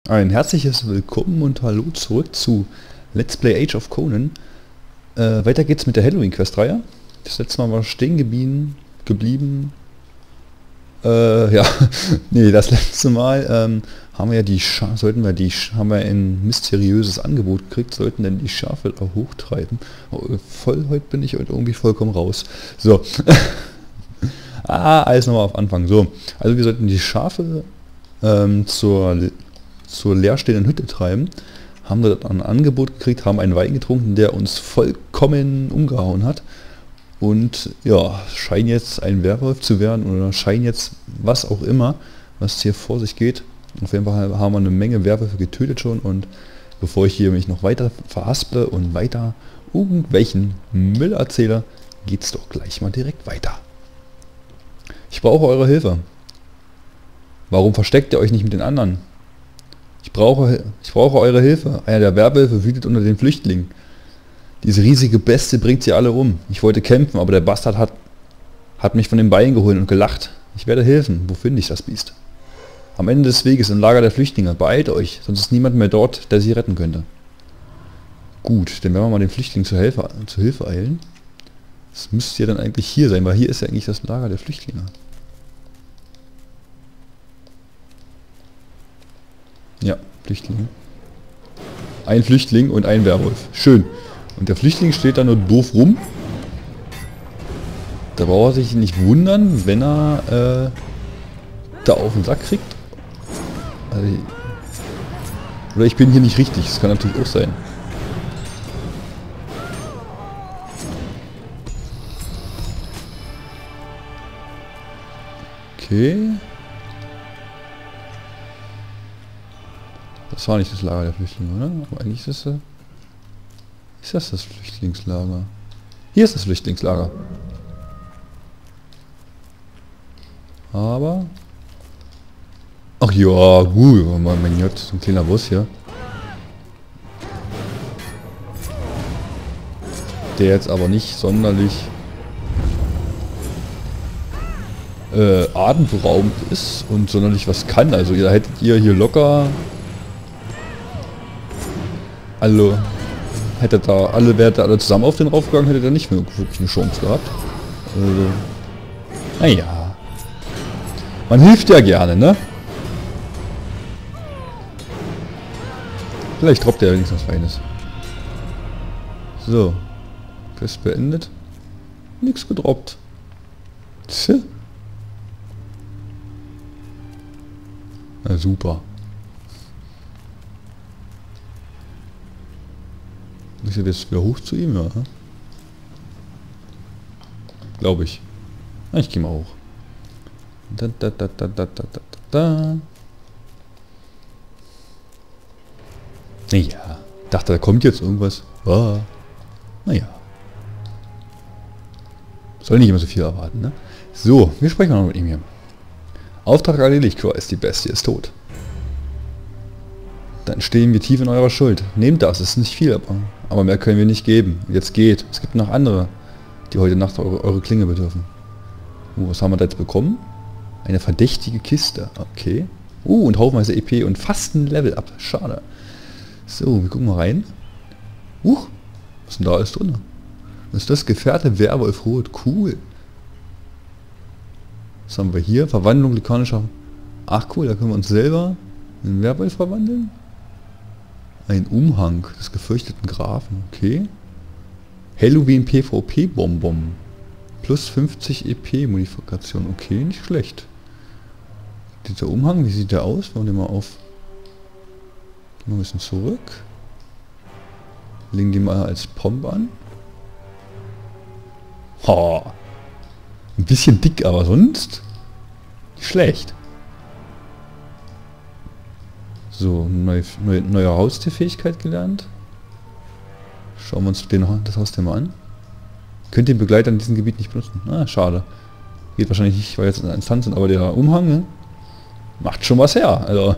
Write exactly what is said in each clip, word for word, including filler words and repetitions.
Ein herzliches Willkommen und Hallo zurück zu Let's Play Age of Conan. Äh, weiter geht's mit der Halloween-Quest-Reihe. Das letzte Mal war stehen geblieben. geblieben. Äh, ja, nee, das letzte Mal ähm, haben wir ja die Scha sollten wir die Sch haben wir ein mysteriöses Angebot gekriegt, sollten denn die Schafe da hochtreiben. Oh, voll, heute bin ich heute irgendwie vollkommen raus. So. ah, alles nochmal auf Anfang. So, also wir sollten die Schafe ähm, zur zur leerstehenden Hütte treiben, haben dort ein Angebot gekriegt, haben einen Wein getrunken, der uns vollkommen umgehauen hat und ja, scheint jetzt ein Werwolf zu werden oder scheint jetzt was auch immer, was hier vor sich geht. Auf jeden Fall haben wir eine Menge Werwölfe getötet schon und bevor ich hier mich noch weiter verhasple und weiter irgendwelchen Müll erzähle, geht's doch gleich mal direkt weiter. Ich brauche eure Hilfe. Warum versteckt ihr euch nicht mit den anderen? Ich brauche, ich brauche eure Hilfe. Einer der Werwölfe wütet unter den Flüchtlingen. Diese riesige Bestie bringt sie alle um. Ich wollte kämpfen, aber der Bastard hat, hat mich von den Beinen geholt und gelacht. Ich werde helfen. Wo finde ich das Biest? Am Ende des Weges im Lager der Flüchtlinge. Beeilt euch, sonst ist niemand mehr dort, der sie retten könnte. Gut, dann werden wir mal den Flüchtlingen zur Hilfe, zur Hilfe eilen. Das müsste ja dann eigentlich hier sein, weil hier ist ja eigentlich das Lager der Flüchtlinge. Ja, Flüchtlinge. Ein Flüchtling und ein Werwolf. Schön. Und der Flüchtling steht da nur doof rum. Da braucht er sich nicht wundern, wenn er äh, da auf den Sack kriegt. Also, oder ich bin hier nicht richtig. Das kann natürlich auch sein. Okay. Das war nicht das Lager der Flüchtlinge, oder? Aber eigentlich ist das, äh, ist das das Flüchtlingslager. Hier ist das Flüchtlingslager. Aber... Ach ja, gut, uh, mein Gott, so ein kleiner Bus hier. Der jetzt aber nicht sonderlich äh, atemberaubend ist und sonderlich was kann. Also da hättet ihr hier locker... Also, hätte da alle Werte alle zusammen auf den raufgegangen, hätte er nicht mehr wirklich eine Chance gehabt. Also, naja. Man hilft ja gerne, ne? Vielleicht droppt er wenigstens was Feines. So. Quest beendet. Nichts gedroppt. Tja. Na super. Ist er jetzt wieder hoch zu ihm, ja? Glaube ich. Ich gehe mal hoch. Da, da, da, da, da, da, da, da. Naja. Dachte, da kommt jetzt irgendwas. Ah. Naja. Soll nicht immer so viel erwarten, ne? So, wir sprechen mal mit ihm hier. Auftrag erledigt, Christ, die Bestie ist tot. Dann stehen wir tief in eurer Schuld. Nehmt das, es ist nicht viel, aber, aber mehr können wir nicht geben. Jetzt geht. Es gibt noch andere, die heute Nacht eure, eure Klinge bedürfen. Uh, was haben wir da jetzt bekommen? Eine verdächtige Kiste. Okay. Uh, und haufenweise E P und fast ein Level up. Schade. So, wir gucken mal rein. Huch, was ist denn da alles drin? Was ist das? Gefährte Werwolf Rot. Cool. Was haben wir hier? Verwandlung likanischer... Ach cool, da können wir uns selber in Werwolf verwandeln. Ein Umhang des gefürchteten Grafen, okay. Halloween PvP-Bonbon. Plus fünfzig E P-Modifikation, okay, nicht schlecht. Dieser Umhang, wie sieht der aus? Machen wir den mal auf. Gehen wir ein bisschen zurück. Legen die mal als Pomp an. Ha. Ein bisschen dick, aber sonst nicht schlecht. So, neue, neue, neue Haustierfähigkeit gelernt. Schauen wir uns den, das Haustier mal an. Könnt den Begleiter in diesem Gebiet nicht benutzen. Ah, schade. Geht wahrscheinlich nicht, weil wir jetzt in einer Instanz sind, aber der Umhang, ne, macht schon was her. Also.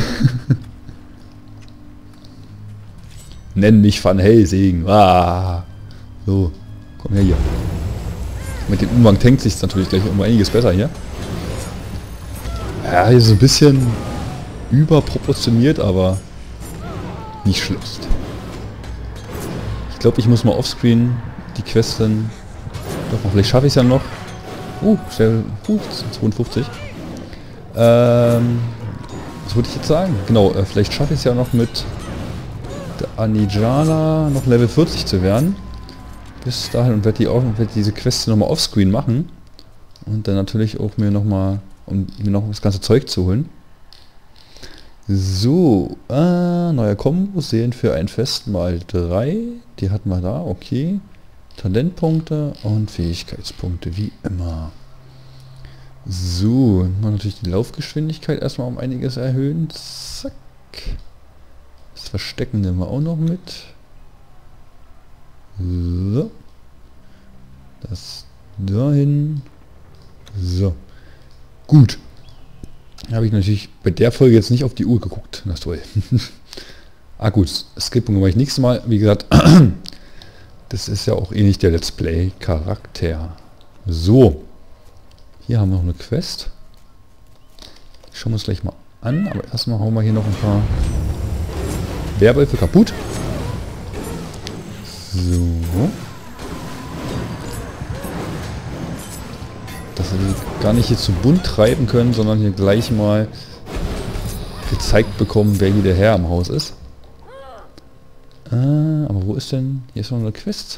Nenn mich Van Helsing. Ah. So, komm her hier. Mit dem Umhang tankt sich natürlich gleich um einiges besser hier. Ja, hier so ein bisschen überproportioniert, aber nicht schlecht. Ich glaube, ich muss mal offscreen die Quest dann... Doch, vielleicht schaffe ich es ja noch. Uh, schnell, uh, zweiundfünfzig. Ähm, was wollte ich jetzt sagen? Genau, äh, vielleicht schaffe ich es ja noch mit der Anijala noch Level vierzig zu werden. Bis dahin und werde die auch, werde diese Quest nochmal offscreen machen. Und dann natürlich auch mir nochmal, um mir noch das ganze Zeug zu holen. So, äh, neuer Kombo, sehen für ein Fest mal drei. Die hatten wir da, okay. Talentpunkte und Fähigkeitspunkte, wie immer. So, mal natürlich die Laufgeschwindigkeit erstmal um einiges erhöhen. Zack. Das Verstecken nehmen wir auch noch mit. So. Das dahin. So. Gut. Habe ich natürlich bei der Folge jetzt nicht auf die Uhr geguckt. Das ist toll. Ah gut, Skippung mache ich nächstes Mal. Wie gesagt, das ist ja auch eh nicht der Let's Play Charakter. So. Hier haben wir noch eine Quest. Die schauen wir uns gleich mal an. Aber erstmal hauen wir hier noch ein paar Werwölfe kaputt. So. Dass wir gar nicht hier zu bunt treiben können, sondern hier gleich mal gezeigt bekommen, wer hier der Herr im Haus ist. Äh, aber wo ist denn... Hier ist noch eine Quest.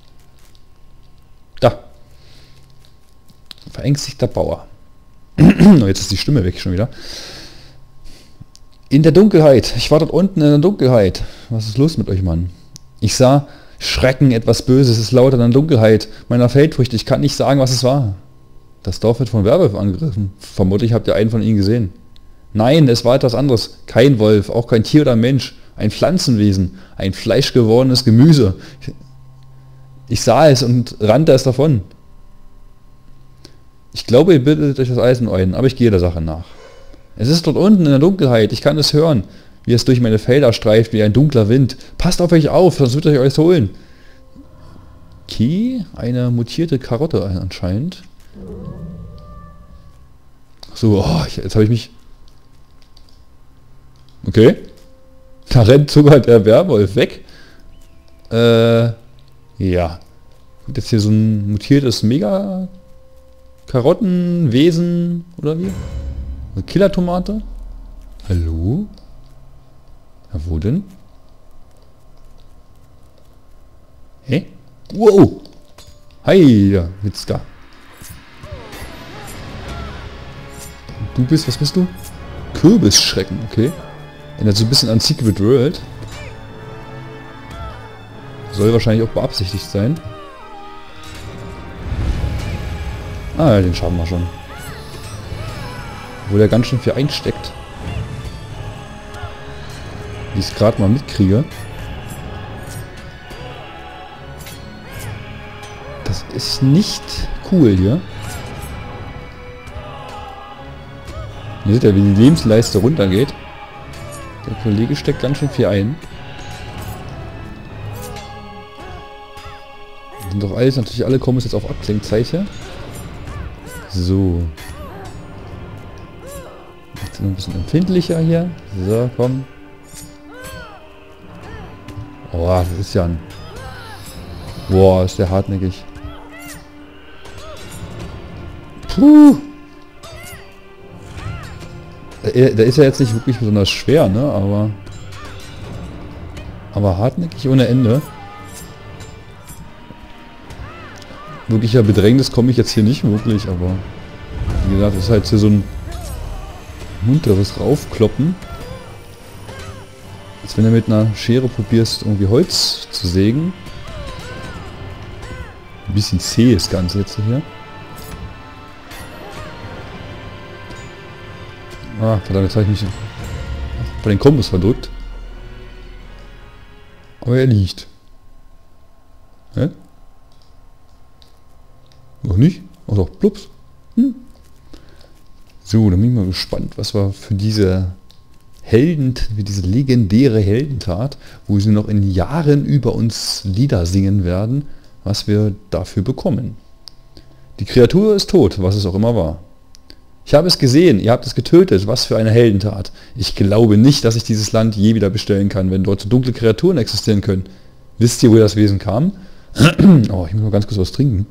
Da. Verängstigter Bauer. Oh, jetzt ist die Stimme weg schon wieder. In der Dunkelheit. Ich war dort unten in der Dunkelheit. Was ist los mit euch, Mann? Ich sah Schrecken, etwas Böses. Es ist lauter in der Dunkelheit meiner Feldfrüchte. Ich kann nicht sagen, was es war. Das Dorf wird von Werwölfen angegriffen. Vermutlich habt ihr einen von ihnen gesehen. Nein, es war etwas anderes. Kein Wolf, auch kein Tier oder Mensch. Ein Pflanzenwesen. Ein fleischgewordenes Gemüse. Ich, ich sah es und rannte es davon. Ich glaube, ihr bildet euch das Eisen ein, aber ich gehe der Sache nach. Es ist dort unten in der Dunkelheit. Ich kann es hören, wie es durch meine Felder streift, wie ein dunkler Wind. Passt auf euch auf, sonst wird euch alles holen. Okay, eine mutierte Karotte anscheinend. So, oh, ich, jetzt habe ich mich... Okay. Da rennt sogar der Werwolf weg. Äh, ja. Und jetzt hier so ein mutiertes Mega... Karottenwesen, oder wie? Eine Killer-Tomate? Hallo? Ja, wo denn? Hä? Wow! Hi, ja, jetzt da. Du bist, was bist du? Kürbisschrecken, okay. Erinnert so ein bisschen an Secret World. Soll wahrscheinlich auch beabsichtigt sein. Ah, ja, den schaffen wir schon. Obwohl er ganz schön viel einsteckt. Wie ich es gerade mal mitkriege. Das ist nicht cool hier. Ihr seht ja, wie die Lebensleiste runtergeht. Der Kollege steckt ganz schön viel ein. Sind doch alles, natürlich alle kommen jetzt auf Abklingzeit hier. So. Jetzt sind wir ein bisschen empfindlicher hier. So, komm. Oh, das ist ja ein... Boah, ist der hartnäckig. Puh. Der, der ist ja jetzt nicht wirklich besonders schwer, ne? Aber... Aber hartnäckig ohne Ende. Wirklicher Bedrängnis komme ich jetzt hier nicht wirklich, aber... Wie gesagt, das ist halt hier so ein... munteres Raufkloppen. Als wenn du mit einer Schere probierst, irgendwie Holz zu sägen. Ein bisschen zäh das Ganze jetzt hier. Ah, verdammt, jetzt habe ich mich bei den Kombos verdrückt. Aber er liegt. Hä? Noch nicht? Ach doch, plups. Hm. So, dann bin ich mal gespannt, was wir für diese Helden, für diese legendäre Heldentat, wo sie noch in Jahren über uns Lieder singen werden, was wir dafür bekommen. Die Kreatur ist tot, was es auch immer war. Ich habe es gesehen, ihr habt es getötet, was für eine Heldentat. Ich glaube nicht, dass ich dieses Land je wieder bestellen kann, wenn dort so dunkle Kreaturen existieren können. Wisst ihr, woher das Wesen kam? Oh, ich muss mal ganz kurz was trinken.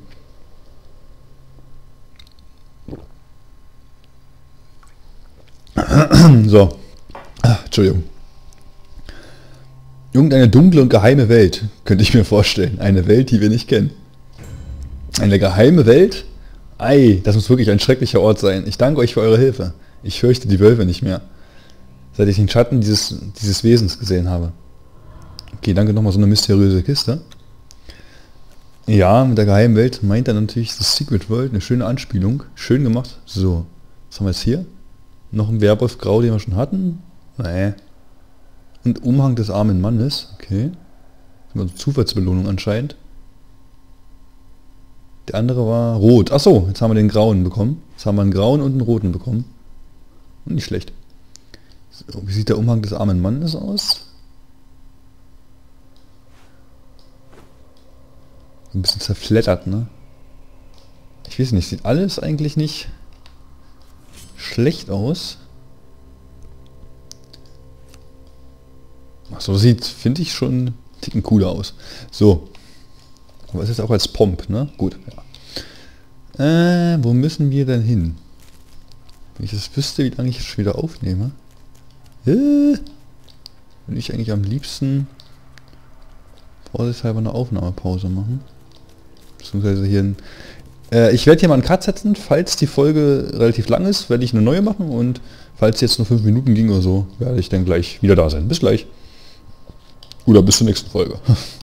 So. Ah, Entschuldigung. Irgendeine dunkle und geheime Welt, könnte ich mir vorstellen. Eine Welt, die wir nicht kennen. Eine geheime Welt? Ei, das muss wirklich ein schrecklicher Ort sein. Ich danke euch für eure Hilfe. Ich fürchte die Wölfe nicht mehr. Seit ich den Schatten dieses, dieses Wesens gesehen habe. Okay, danke nochmal, so eine mysteriöse Kiste. Ja, mit der geheimen Welt meint er natürlich das Secret World. Eine schöne Anspielung. Schön gemacht. So, was haben wir jetzt hier? Noch ein Werwolf Grau, den wir schon hatten? Nee. Und Umhang des armen Mannes. Okay. Das ist Zufallsbelohnung anscheinend. Der andere war rot. Achso, jetzt haben wir den grauen bekommen. Jetzt haben wir einen grauen und einen roten bekommen. Nicht schlecht. So, wie sieht der Umhang des armen Mannes aus? Ein bisschen zerfleddert, ne? Ich weiß nicht, sieht alles eigentlich nicht schlecht aus. Achso, sieht, finde ich, schon einen Ticken cooler aus. So. Aber es ist auch als Pomp, ne? Gut. Ja. Äh, wo müssen wir denn hin? Wenn ich das wüsste, wie lange ich das wieder aufnehme. Äh, will ich eigentlich am liebsten vorsichtshalber eine Aufnahmepause machen. Beziehungsweise hier ein... Äh, ich werde hier mal einen Cut setzen, falls die Folge relativ lang ist, werde ich eine neue machen und falls jetzt nur fünf Minuten ging oder so, werde ich dann gleich wieder da sein. Bis gleich. Oder bis zur nächsten Folge.